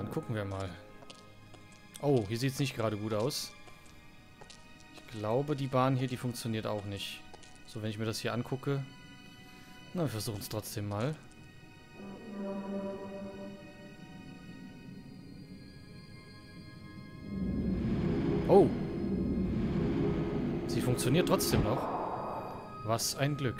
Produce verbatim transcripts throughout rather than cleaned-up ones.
Dann gucken wir mal. Oh, hier sieht es nicht gerade gut aus. Ich glaube, die Bahn hier, die funktioniert auch nicht. So, wenn ich mir das hier angucke. Na, wir versuchen es trotzdem mal. Oh! Sie funktioniert trotzdem noch. Was ein Glück.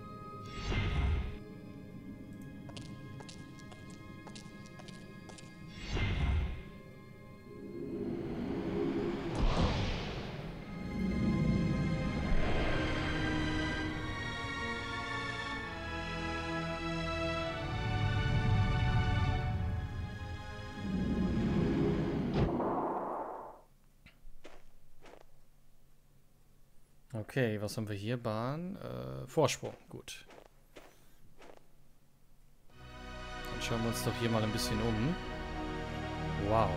Okay, was haben wir hier? Bahn. Äh, Vorsprung. Gut. Dann schauen wir uns doch hier mal ein bisschen um. Wow.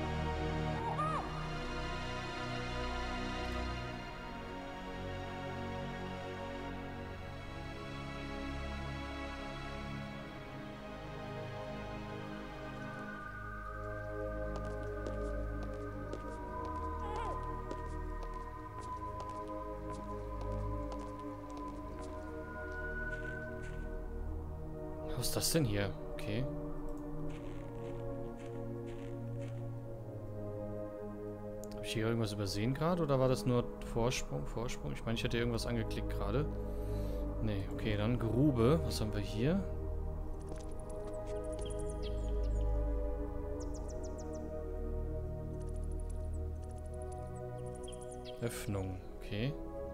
Was ist das denn hier? Okay. Habe ich hier irgendwas übersehen gerade oder war das nur Vorsprung? Vorsprung? Ich meine, ich hatte irgendwas angeklickt gerade. Nee, okay, dann Grube. Was haben wir hier? Öffnung, okay.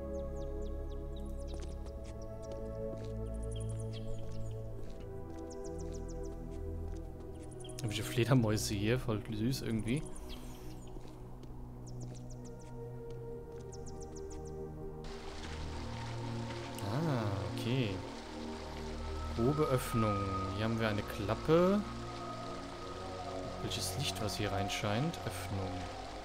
Welche Fledermäuse hier, voll süß irgendwie. Ah, okay. Grobe Öffnung. Hier haben wir eine Klappe. Welches Licht, was hier reinscheint? Öffnung.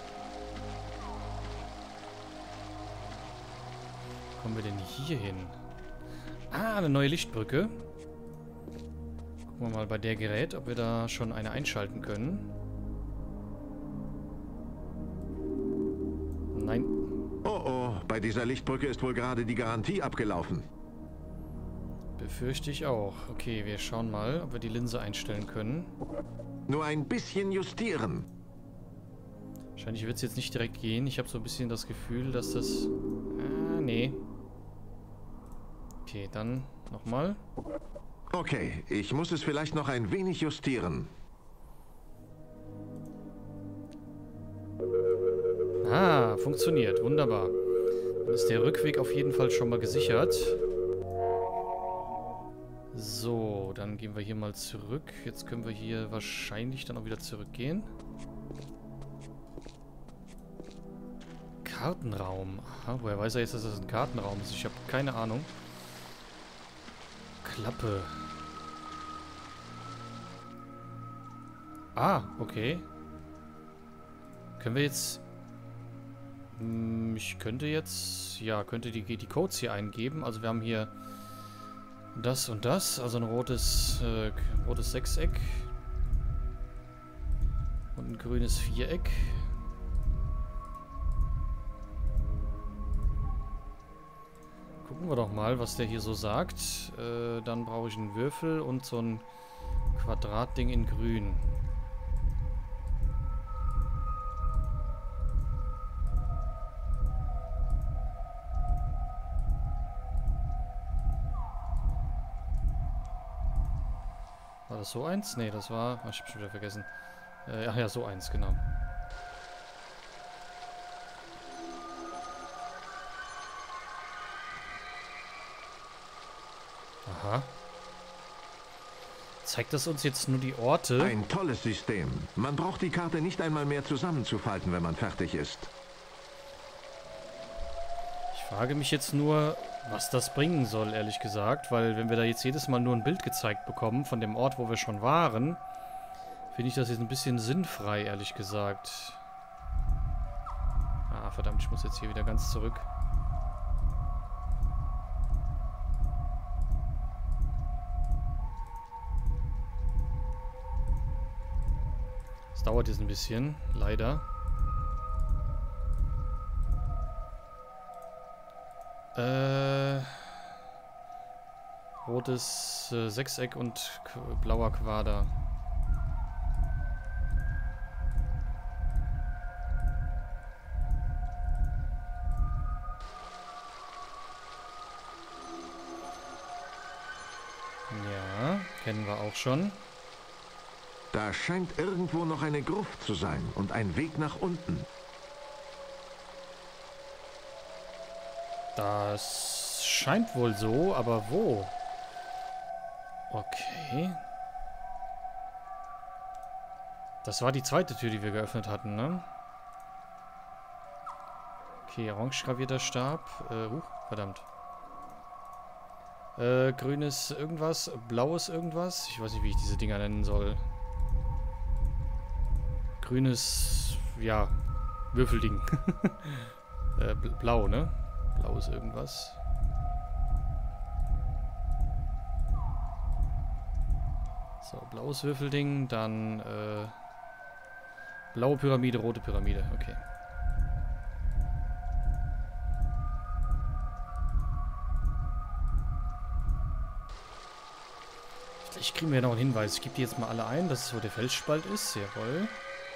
Wo kommen wir denn hier hin? Ah, eine neue Lichtbrücke. Gucken wir mal bei der Gerät, ob wir da schon eine einschalten können. Nein. Oh oh, bei dieser Lichtbrücke ist wohl gerade die Garantie abgelaufen. Befürchte ich auch. Okay, wir schauen mal, ob wir die Linse einstellen können. Nur ein bisschen justieren. Wahrscheinlich wird es jetzt nicht direkt gehen. Ich habe so ein bisschen das Gefühl, dass das... Ah, nee. Okay, dann nochmal. Okay, ich muss es vielleicht noch ein wenig justieren. Ah, funktioniert. Wunderbar. Dann ist der Rückweg auf jeden Fall schon mal gesichert. So, dann gehen wir hier mal zurück. Jetzt können wir hier wahrscheinlich dann auch wieder zurückgehen. Kartenraum. Aha, woher weiß er jetzt, dass das ein Kartenraum ist? Ich habe keine Ahnung. Klappe. Ah, okay. Können wir jetzt... Hm, ich könnte jetzt... Ja, könnte die, die Codes hier eingeben. Also wir haben hier das und das. Also ein rotes, äh, rotes Sechseck. Und ein grünes Viereck. Gucken wir doch mal, was der hier so sagt. Äh, dann brauche ich einen Würfel und so ein Quadratding in grün. War das so eins? Nee, das war... Ach, ich hab schon wieder vergessen. Äh, ach ja, so eins, genau. Aha. Zeigt das uns jetzt nur die Orte? Ein tolles System. Man braucht die Karte nicht einmal mehr zusammenzufalten, wenn man fertig ist. Ich frage mich jetzt nur, was das bringen soll, ehrlich gesagt. Weil wenn wir da jetzt jedes Mal nur ein Bild gezeigt bekommen von dem Ort, wo wir schon waren, finde ich das jetzt ein bisschen sinnfrei, ehrlich gesagt. Ah, verdammt, ich muss jetzt hier wieder ganz zurück. Das dauert jetzt ein bisschen, leider. Äh, rotes äh, Sechseck und blauer Quader. Ja, kennen wir auch schon. Da scheint irgendwo noch eine Gruft zu sein und ein Weg nach unten. Das scheint wohl so, aber wo? Okay. Das war die zweite Tür, die wir geöffnet hatten, ne? Okay, orange gravierter Stab. Äh, uh, verdammt. Äh, grünes irgendwas, blaues irgendwas. Ich weiß nicht, wie ich diese Dinger nennen soll. Grünes, ja, Würfelding. äh, blau, ne? Blaues irgendwas. So, blaues Würfelding, dann äh, blaue Pyramide, rote Pyramide, okay. Vielleicht kriegen wir ja noch einen Hinweis. Ich gebe die jetzt mal alle ein, dass es wo der Felsspalt ist. Jawohl.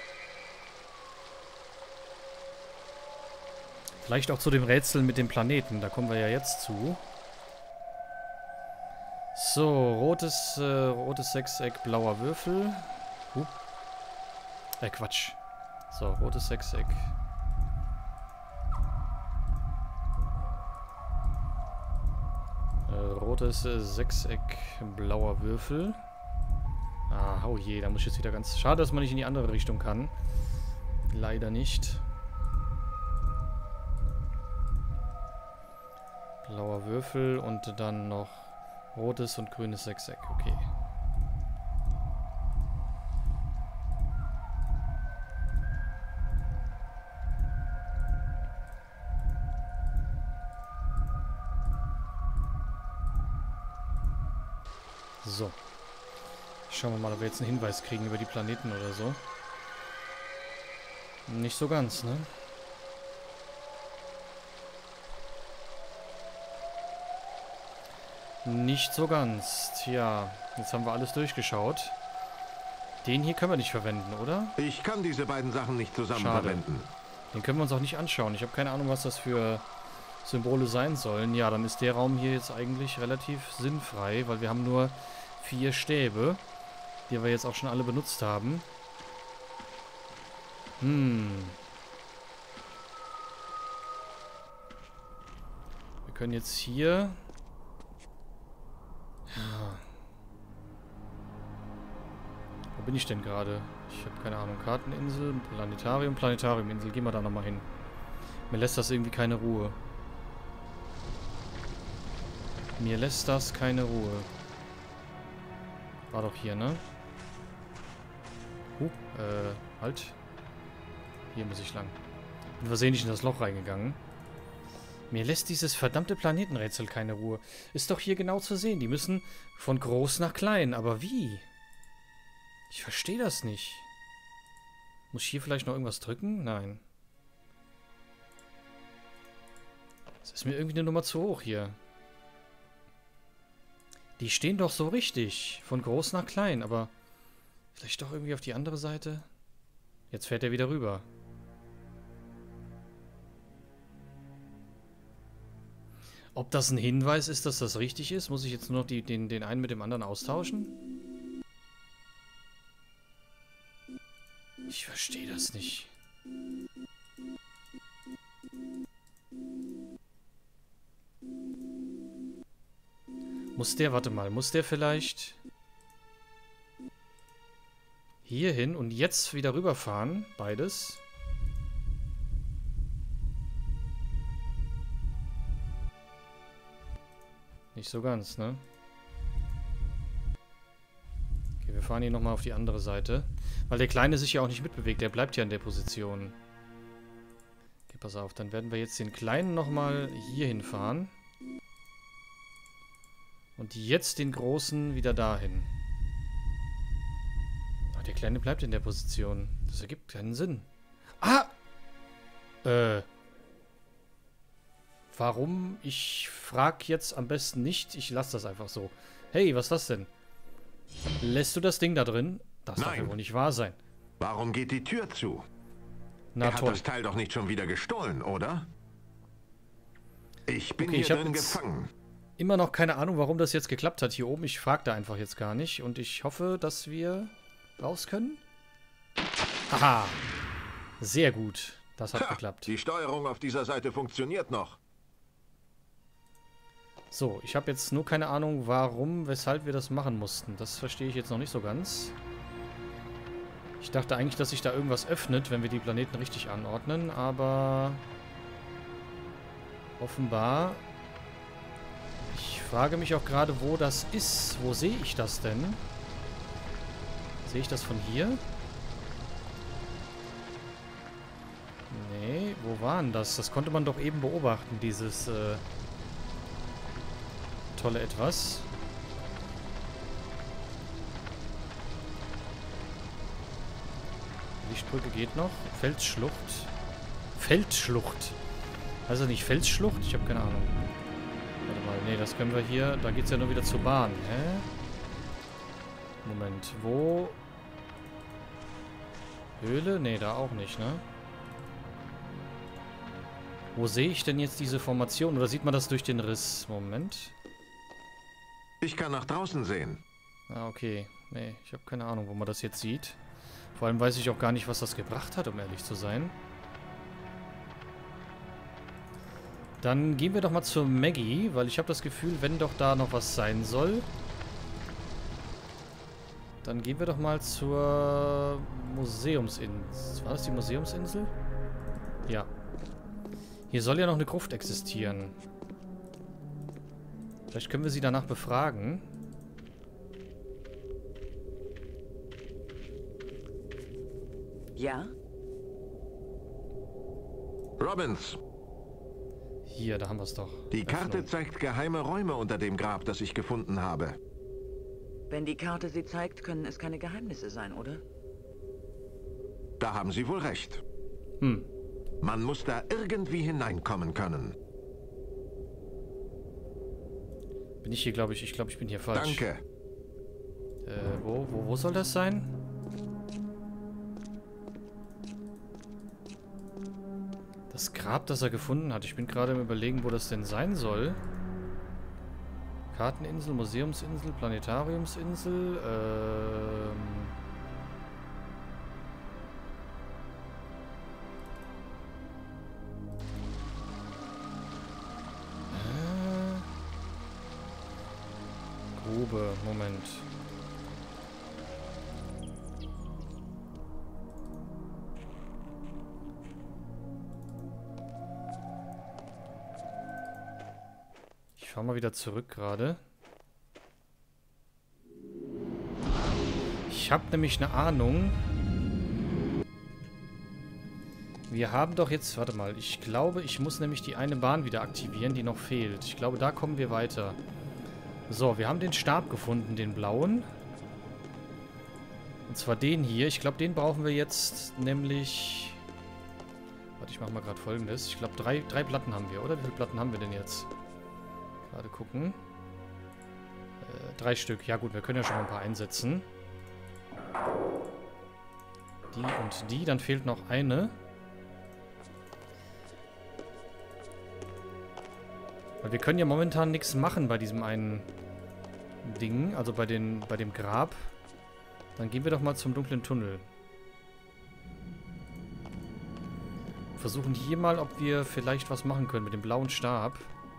Vielleicht auch zu dem Rätsel mit dem Planeten. Da kommen wir ja jetzt zu. So, rotes, äh, rotes Sechseck, blauer Würfel. Uh. Äh, Quatsch. So, rotes Sechseck. Äh, rotes äh, Sechseck, blauer Würfel. Ah, oh je, da muss ich jetzt wieder ganz... Schade, dass man nicht in die andere Richtung kann. Leider nicht. Blauer Würfel und dann noch rotes und grünes Sechseck. Okay. So. Schauen wir mal, ob wir jetzt einen Hinweis kriegen über die Planeten oder so. Nicht so ganz, ne? Nicht so ganz. Tja, jetzt haben wir alles durchgeschaut. Den hier können wir nicht verwenden, oder? Ich kann diese beiden Sachen nicht zusammen Schade. verwenden. Den können wir uns auch nicht anschauen. Ich habe keine Ahnung, was das für Symbole sein sollen. Ja, dann ist der Raum hier jetzt eigentlich relativ sinnfrei, weil wir haben nur vier Stäbe, die wir jetzt auch schon alle benutzt haben. Hm. Wir können jetzt hier... Ja. Wo bin ich denn gerade? Ich habe keine Ahnung. Karteninsel, Planetarium, Planetariuminsel. Gehen wir da nochmal hin. Mir lässt das irgendwie keine Ruhe. Mir lässt das keine Ruhe. War doch hier, ne? Huh, äh, halt. Hier muss ich lang. Bin versehentlich in das Loch reingegangen. Mir lässt dieses verdammte Planetenrätsel keine Ruhe. Ist doch hier genau zu sehen. Die müssen von groß nach klein. Aber wie? Ich verstehe das nicht. Muss ich hier vielleicht noch irgendwas drücken? Nein. Das ist mir irgendwie eine Nummer zu hoch hier. Die stehen doch so richtig. Von groß nach klein. Aber vielleicht doch irgendwie auf die andere Seite? Jetzt fährt er wieder rüber. Ob das ein Hinweis ist, dass das richtig ist? Muss ich jetzt nur noch die, den, den einen mit dem anderen austauschen? Ich verstehe das nicht. Muss der, warte mal, muss der vielleicht hier hin und jetzt wieder rüberfahren? Beides. Nicht so ganz, ne? Okay, wir fahren hier nochmal auf die andere Seite. Weil der Kleine sich ja auch nicht mitbewegt. Der bleibt ja in der Position. Okay, pass auf. Dann werden wir jetzt den Kleinen nochmal hier hinfahren. Und jetzt den Großen wieder dahin. Aber der Kleine bleibt in der Position. Das ergibt keinen Sinn. Ah! Äh. Warum? Ich frag jetzt am besten nicht. Ich lasse das einfach so. Hey, was ist das denn? Lässt du das Ding da drin? Das darf ja wohl nicht wahr sein. Warum geht die Tür zu? Na er toll. hat das Teil doch nicht schon wieder gestohlen, oder? Ich bin Okay, hier ich hab drin jetzt gefangen. immer noch keine Ahnung, warum das jetzt geklappt hat hier oben. Ich frage da einfach jetzt gar nicht. Und ich hoffe, dass wir raus können. Haha. Sehr gut. Das hat Ha, geklappt. Die Steuerung auf dieser Seite funktioniert noch. So, ich habe jetzt nur keine Ahnung, warum, weshalb wir das machen mussten. Das verstehe ich jetzt noch nicht so ganz. Ich dachte eigentlich, dass sich da irgendwas öffnet, wenn wir die Planeten richtig anordnen, aber offenbar. Ich frage mich auch gerade, wo das ist. Wo sehe ich das denn? Sehe ich das von hier? Nee, wo war denn das? Das konnte man doch eben beobachten, dieses äh, tolle Etwas. Lichtbrücke geht noch. Felsschlucht. Feldschlucht. Also nicht Felsschlucht? Ich habe keine Ahnung. Warte mal, nee, das können wir hier... Da geht es ja nur wieder zur Bahn. Hä? Moment, wo... Höhle? Nee, da auch nicht, ne? Wo sehe ich denn jetzt diese Formation? Oder sieht man das durch den Riss? Moment. Ich kann nach draußen sehen. Ah, okay. Nee, ich habe keine Ahnung, wo man das jetzt sieht. Vor allem weiß ich auch gar nicht, was das gebracht hat, um ehrlich zu sein. Dann gehen wir doch mal zur Maggie, weil ich habe das Gefühl, wenn doch da noch was sein soll, dann gehen wir doch mal zur Museumsinsel. War das die Museumsinsel? Ja. Hier soll ja noch eine Gruft existieren. Vielleicht können wir sie danach befragen. Ja? Robbins, Hier, da haben wir es doch. die Karte Öffnung. zeigt geheime Räume unter dem Grab, das ich gefunden habe. Wenn die Karte sie zeigt, können es keine Geheimnisse sein, oder? Da haben Sie wohl recht. Hm. Man muss da irgendwie hineinkommen können. Bin ich hier, glaube ich. Ich glaube, ich bin hier falsch. Danke. Äh, wo, wo, wo soll das sein? Das Grab, das er gefunden hat. Ich bin gerade im Überlegen, wo das denn sein soll. Karteninsel, Museumsinsel, Planetariumsinsel, ähm... Äh... Grube, Moment. Ich fahre mal wieder zurück gerade. Ich habe nämlich eine Ahnung. Wir haben doch jetzt... Warte mal. Ich glaube, ich muss nämlich die eine Bahn wieder aktivieren, die noch fehlt. Ich glaube, da kommen wir weiter. So, wir haben den Stab gefunden, den blauen. Und zwar den hier. Ich glaube, den brauchen wir jetzt nämlich... Warte, ich mache mal gerade Folgendes. Ich glaube, drei, drei Platten haben wir, oder? Wie viele Platten haben wir denn jetzt? Gerade gucken. Äh, drei Stück. Ja gut, wir können ja schon mal ein paar einsetzen. Die und die. Dann fehlt noch eine. Weil wir können ja momentan nichts machen bei diesem einen Ding. Also bei, den, bei dem Grab. Dann gehen wir doch mal zum dunklen Tunnel. Versuchen hier mal, ob wir vielleicht was machen können mit dem blauen Stab.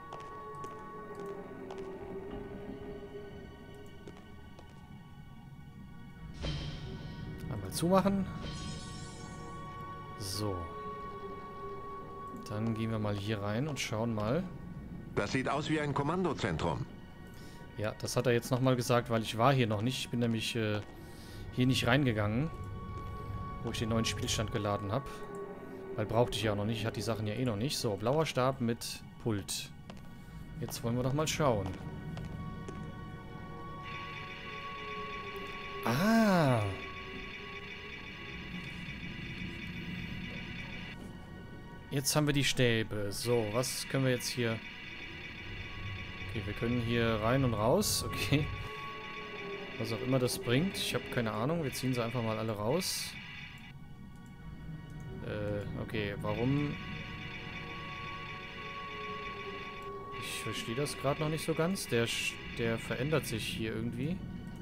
Zumachen. So. Dann gehen wir mal hier rein und schauen mal. Das sieht aus wie ein Kommandozentrum. Ja, das hat er jetzt nochmal gesagt, weil ich war hier noch nicht. Ich bin nämlich äh, hier nicht reingegangen, wo ich den neuen Spielstand geladen habe. Weil brauchte ich ja auch noch nicht. Ich hatte die Sachen ja eh noch nicht. So, blauer Stab mit Pult. Jetzt wollen wir doch mal schauen. Jetzt haben wir die Stäbe. So, was können wir jetzt hier... Okay, wir können hier rein und raus. Okay. Was auch immer das bringt. Ich habe keine Ahnung. Wir ziehen sie einfach mal alle raus. Äh, okay. Warum... Ich verstehe das gerade noch nicht so ganz. Der, der verändert sich hier irgendwie.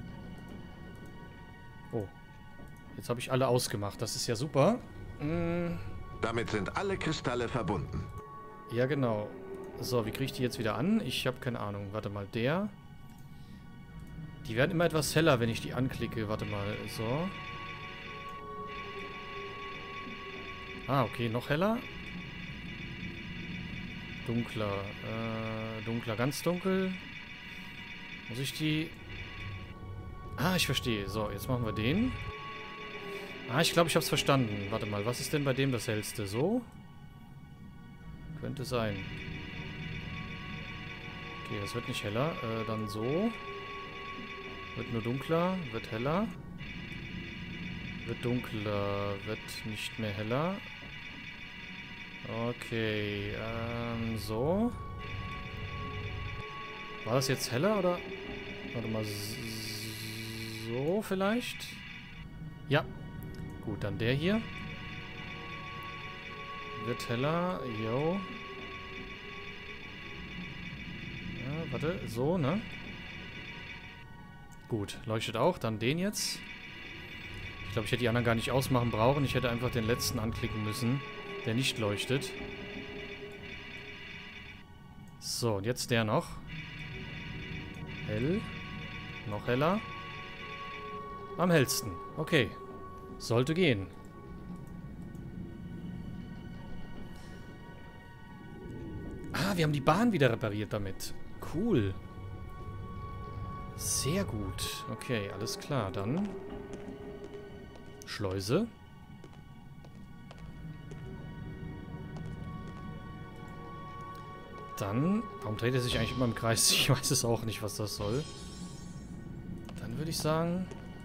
Oh. Jetzt habe ich alle ausgemacht. Das ist ja super. Hm. Damit sind alle Kristalle verbunden. Ja, genau. So, wie kriege ich die jetzt wieder an? Ich habe keine Ahnung. Warte mal, der. Die werden immer etwas heller, wenn ich die anklicke. Warte mal, so. Ah, okay, noch heller. Dunkler. Äh, dunkler, ganz dunkel. Muss ich die... Ah, ich verstehe. So, jetzt machen wir den. Ah, ich glaube, ich habe es verstanden. Warte mal, was ist denn bei dem das hellste? So? Könnte sein. Okay, das wird nicht heller. Äh, dann so. Wird nur dunkler. Wird heller. Wird dunkler. Wird nicht mehr heller. Okay, ähm, so. War das jetzt heller oder? Warte mal, so vielleicht? Ja. Gut, dann der hier. Wird heller, yo. Ja, warte, so, ne? Gut, leuchtet auch, dann den jetzt. Ich glaube, ich hätte die anderen gar nicht ausmachen brauchen. Ich hätte einfach den letzten anklicken müssen, der nicht leuchtet. So, und jetzt der noch. Hell. Noch heller. Am hellsten. Okay. Sollte gehen. Ah, wir haben die Bahn wieder repariert damit. Cool. Sehr gut. Okay, alles klar. Dann Schleuse. Dann, warum dreht er sich eigentlich immer im Kreis? Ich weiß es auch nicht, was das soll. Dann würde ich sagen...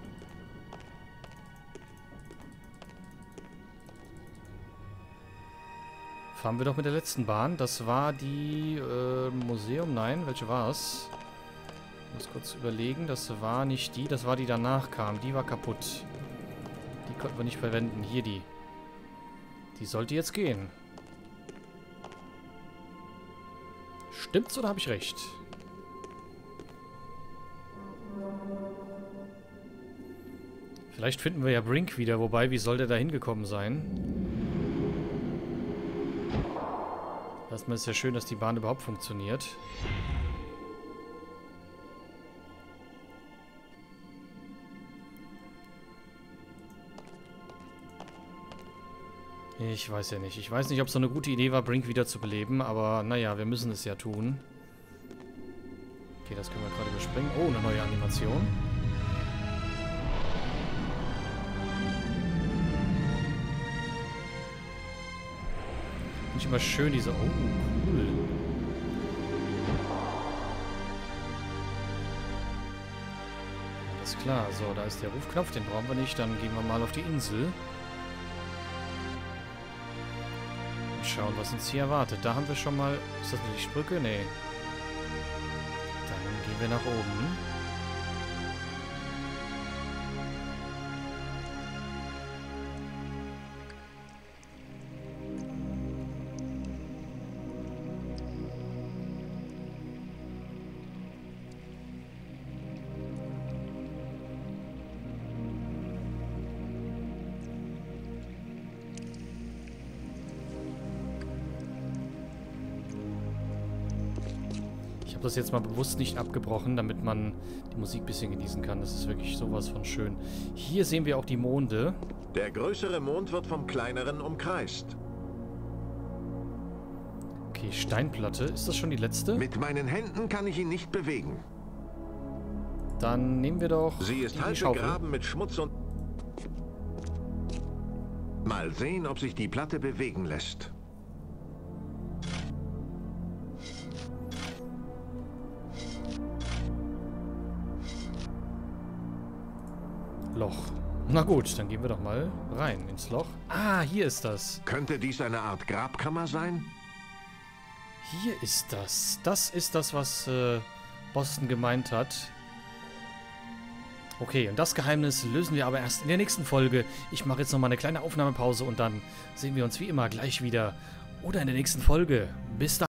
Fahren wir doch mit der letzten Bahn. Das war die äh, Museum. Nein, welche war es? Ich muss kurz überlegen. Das war nicht die. Das war die danach kam. Die war kaputt. Die konnten wir nicht verwenden. Hier die. Die sollte jetzt gehen. Stimmt's oder habe ich recht? Vielleicht finden wir ja Brink wieder. Wobei, wie soll der da hingekommen sein? Erstmal ist ja schön, dass die Bahn überhaupt funktioniert. Ich weiß ja nicht. Ich weiß nicht, ob es so eine gute Idee war, Brink wieder zu beleben, aber naja, wir müssen es ja tun. Okay, das können wir gerade überspringen. Oh, eine neue Animation. Finde ich immer schön, diese... Oh, cool. Alles klar. So, da ist der Rufknopf. Den brauchen wir nicht. Dann gehen wir mal auf die Insel. Und schauen, was uns hier erwartet. Da haben wir schon mal... Ist das eine Lichtbrücke? Nee. Dann gehen wir nach oben. Ich habe das jetzt mal bewusst nicht abgebrochen, damit man die Musik ein bisschen genießen kann. Das ist wirklich sowas von schön. Hier sehen wir auch die Monde. Der größere Mond wird vom kleineren umkreist. Okay, Steinplatte. Ist das schon die letzte? Mit meinen Händen kann ich ihn nicht bewegen. Dann nehmen wir doch Sie ist die halb Schaufel. begraben mit Schmutz und... Mal sehen, ob sich die Platte bewegen lässt. Loch. Na gut, dann gehen wir doch mal rein ins Loch. Ah, hier ist das. Könnte dies eine Art Grabkammer sein? Hier ist das. Das ist das, was äh, Boston gemeint hat. Okay, und das Geheimnis lösen wir aber erst in der nächsten Folge. Ich mache jetzt nochmal eine kleine Aufnahmepause und dann sehen wir uns wie immer gleich wieder. Oder in der nächsten Folge. Bis dann.